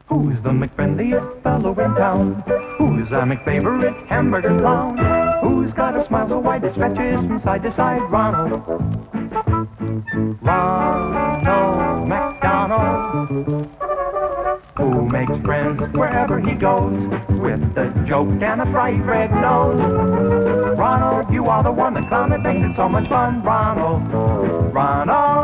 Who's the McFriendliest fellow in town? Who's a McFavorite hamburger clown? Who's got a smile so wide it stretches from side to side? Ronald McDonald. Who makes friends wherever he goes with a joke and a bright red nose. Ronald, you are the one, the clown that makes it so much fun. Ronald.